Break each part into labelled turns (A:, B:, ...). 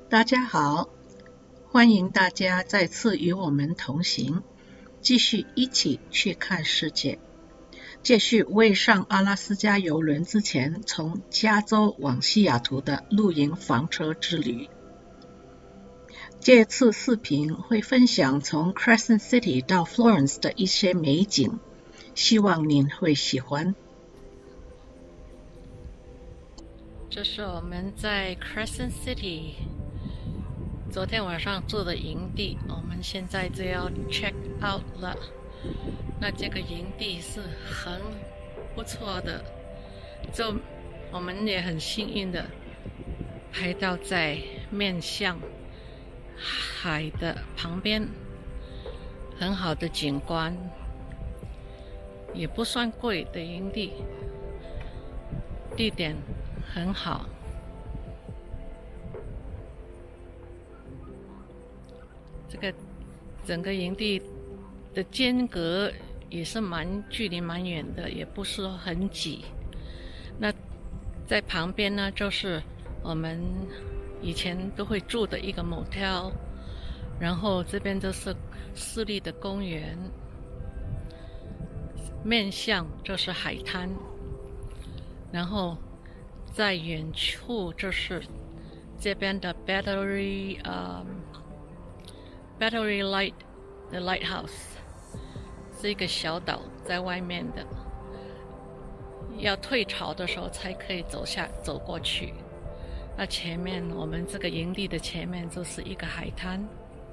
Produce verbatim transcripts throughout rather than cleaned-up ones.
A: 大家好，欢迎大家再次与我们同行，继续一起去看世界。接续未上阿拉斯加游轮之前从加州往西雅图的露营房车之旅。这次视频会分享从 Crescent City 到 Florence 的一些美景，希望您会喜欢。
B: 这是我们在 Crescent City 昨天晚上住的营地，我们现在就要 check out 了。那这个营地是很不错的，就我们也很幸运的拍到在面向海的旁边，很好的景观，也不算贵的营地，地点很好。这个整个营地的间隔也是蛮距离蛮远的，也不是很挤。那在旁边呢，就是我们以前都会住的一个 motel， 然后这边就是市立的公园，面向就是海滩，然后在远处就是这边的 battery 呃、uh, battery light 的 Lighthouse， 是一个小岛在外面的，要退潮的时候才可以走下走过去。那前面我们这个营地的前面就是一个海滩。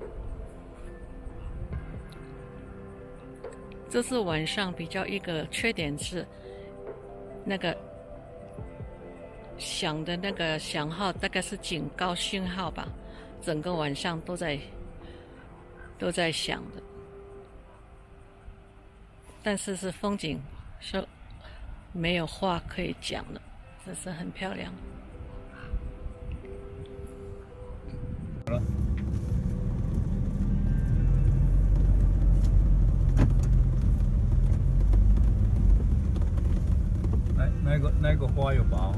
B: 这是晚上比较一个缺点是，那个响的那个响号大概是警告讯号吧，整个晚上都在都在响的。但是是风景是没有话可以讲的，这是很漂亮。
C: 好了。那那个那个花有拔哦，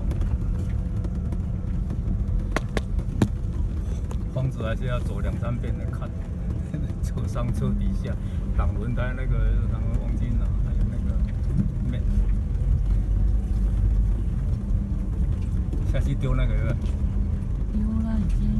C: 房子还是要走两三遍来看，车上车底下挡轮胎那个，然后忘记拿，还有那个面，下去丢那个是吧？
B: 丢了已经。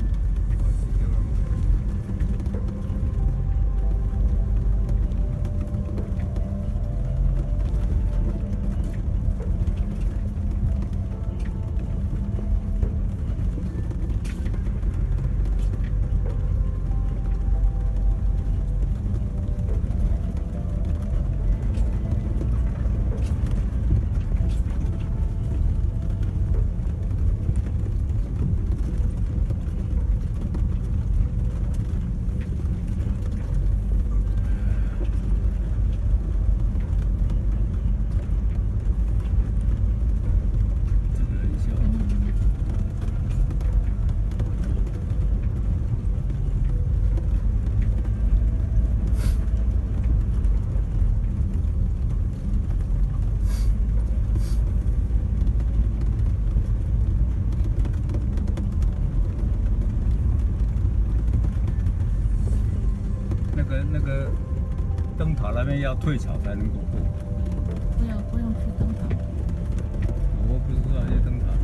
C: 那个灯塔那边要退潮才能够过。
B: 不要，不用去灯塔。
C: 我不知道这灯塔。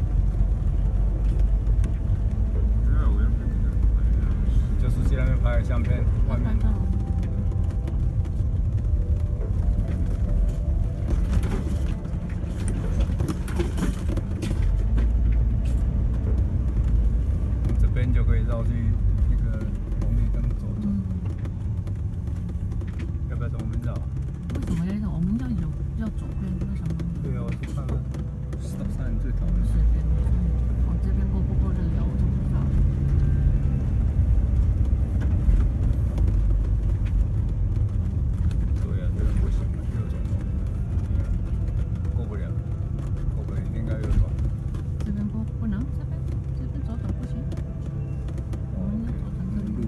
C: 就是去那边拍相片，外面。这边就可以绕去那个红绿灯走走。要不要从我们绕？
B: 为什么要绕？我们要有要左边，为什么？
C: 对啊，我是看了，岛上人最讨厌。
B: 随便，往这边过不过这个我就不知道了。
C: 对啊，这边不行了，右转过不了，过不了一定要右转。
B: 这边过不能，这边这边左转不行。我们要左转这边。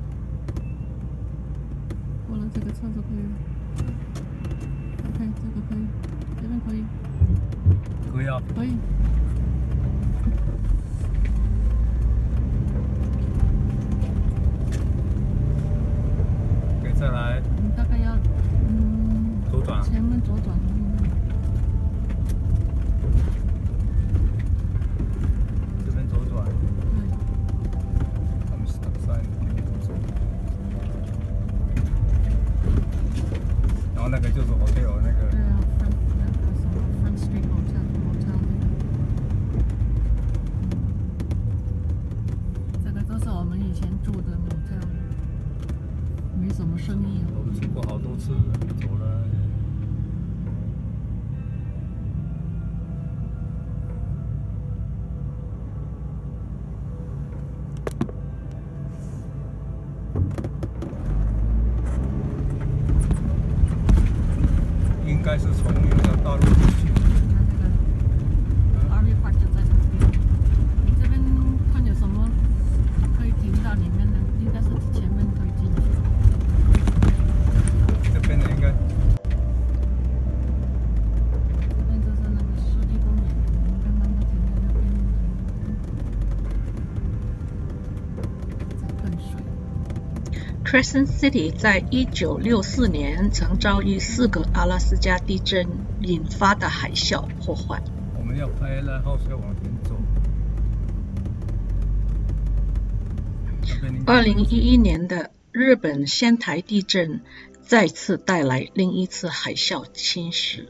B: 过了这个车就可以了。OK， 这个可以，这边可以。
C: 可以啊。
B: 可以。 生意哦。
C: 我们去过好多次，走了。应该是从那个大陆进去。
B: R V Park 就在旁边。你这边看有什么可以停到里面的？应该是前面可以进去。
C: 这边的应该。
B: 这边就是那个湿地公园，我们刚刚都停在那边。在喷水。
A: Crescent City 在一九六四年曾遭遇四个阿拉斯加地震引发的海啸破坏。
C: 我们要拍Lighthouse要往前走。
A: 二零一一年的日本仙台地震再次带来另一次海啸侵蚀。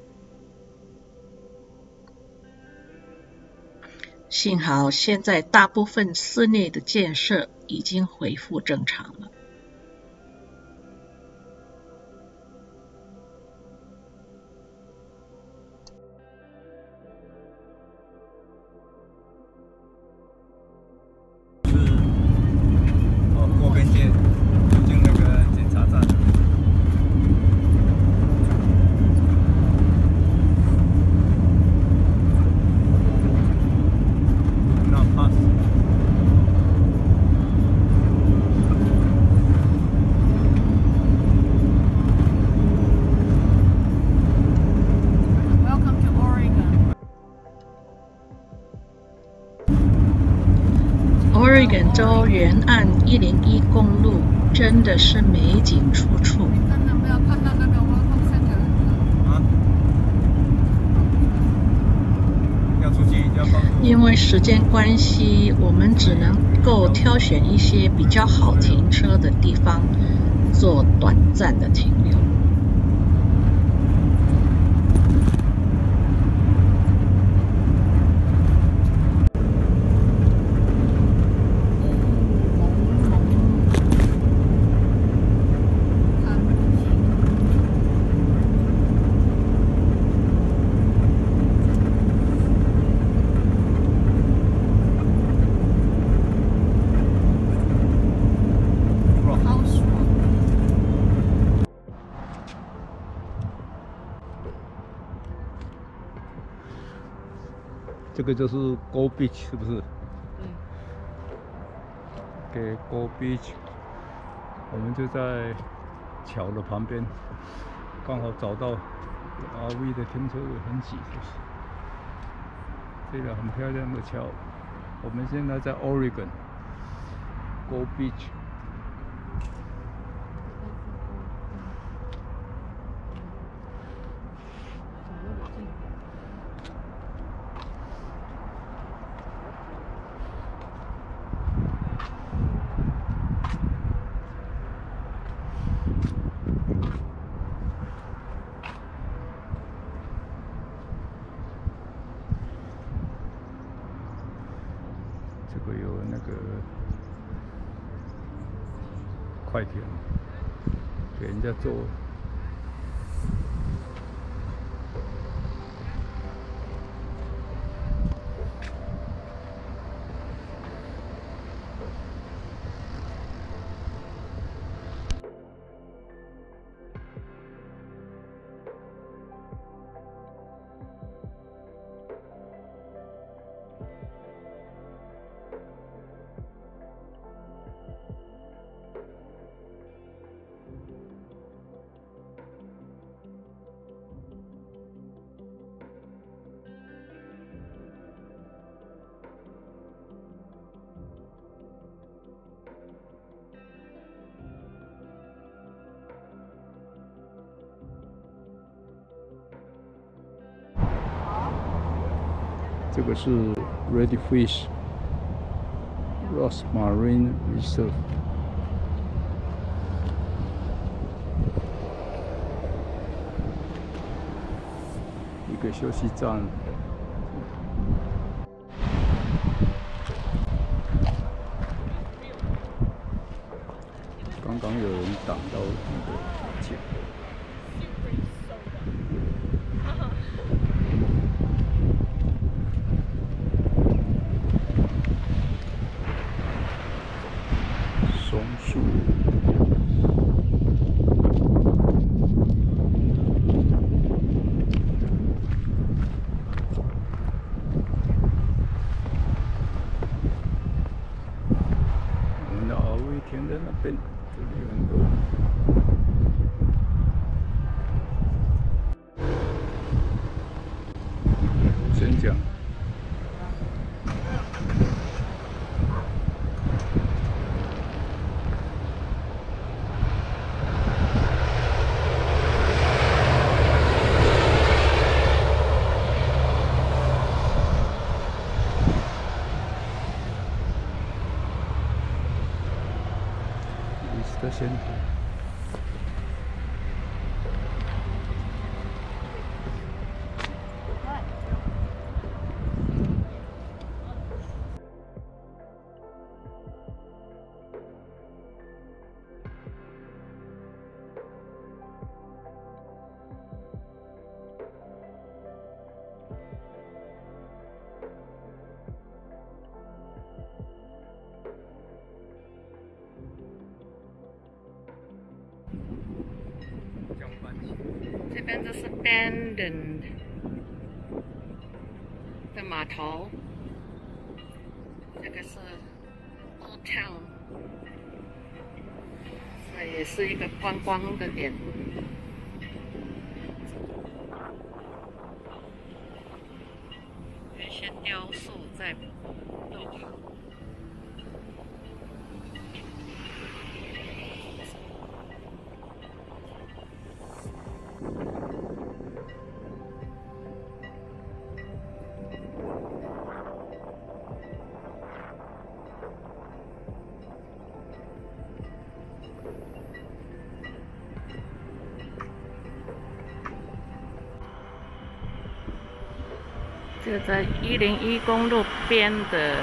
A: 幸好现在大部分室内的建设已经恢复正常了。Oregon 州沿岸一零一公路真的是美景处处。
B: 你看到没有？看到那个 Welcome Center
C: 啊？要出去要帮助。
A: 因为时间关系，我们只能够挑选一些比较好停车的地方做短暂的停留。
C: 这个就是 Cove Beach 是不是？
B: 对。
C: 给 Cove Beach， 我们就在桥的旁边，刚好找到 R V 的停车位，很挤，就是这个很漂亮的桥。我们现在在 Oregon Cove Beach。这个有那个快艇给人家坐。这个是 Redfish Ross Marine Reserve， 一个休息站。刚刚有人挡到你的脚。松树。我们的 R V 停在那边，这里有很多。先讲。的先头。
B: 这边就是 Bandon 的码头，这个是 Old Town， 这也是一个观光的点。有一些雕塑在路旁。这个在一零一公路边的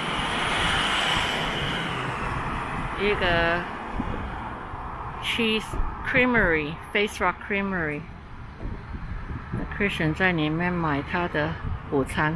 B: 一个 cheese creamery Face Rock Creamery， Crescent 在里面买他的午餐。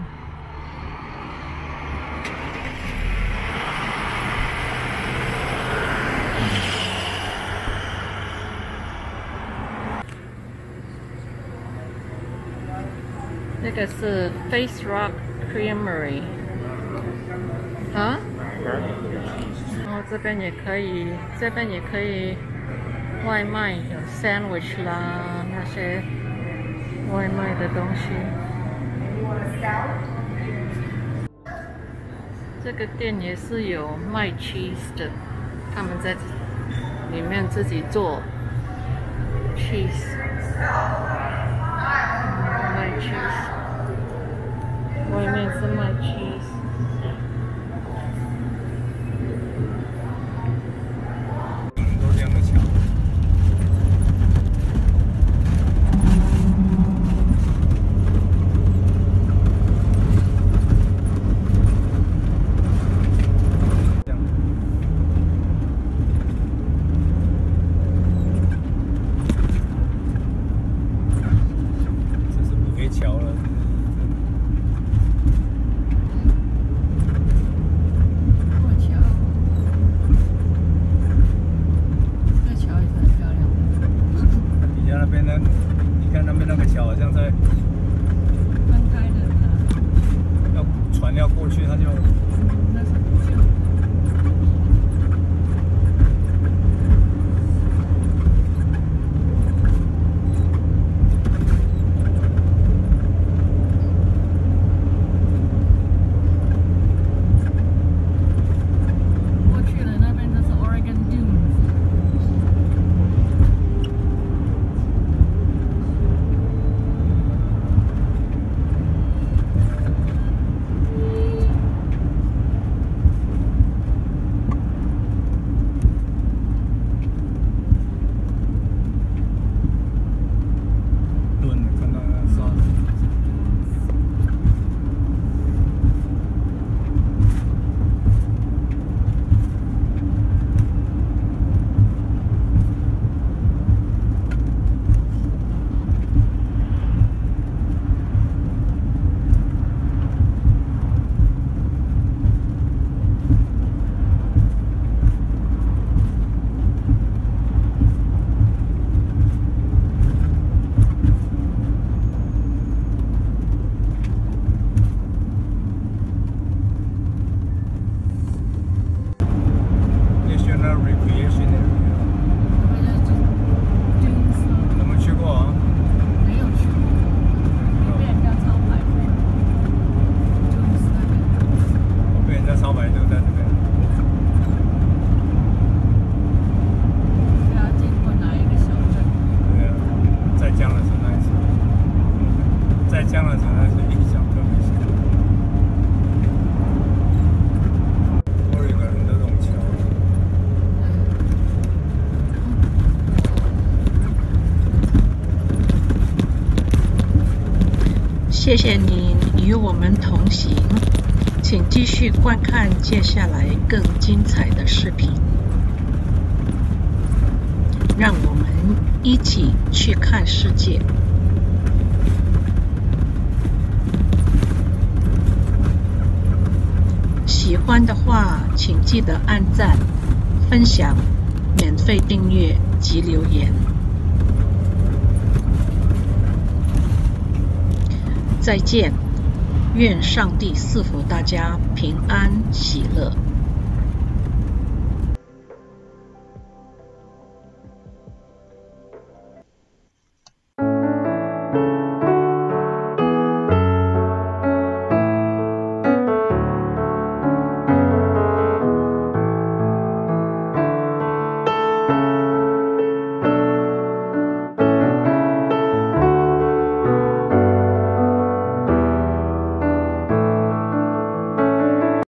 B: 这个是 Face Rock Creamery 啊，然后这边也可以，这边也可以外卖，有 sandwich 啦，那些外卖的东西。这个店也是有卖 cheese 的，他们在里面自己做 cheese， 卖 cheese。外面是卖 cheese，
C: 都这样的桥。这是不给桥了。 在这边。
B: 是要经过哪一个小镇？
C: 对啊，在江的城那一次，在江的城那一次印象特别深。我有一个人的这种桥。
A: 谢谢您与我们同行，请继续观看接下来更精彩的视频。让我们一起去看世界。喜欢的话，请记得按赞、分享、免费订阅及留言。再见，愿上帝赐福大家平安喜乐。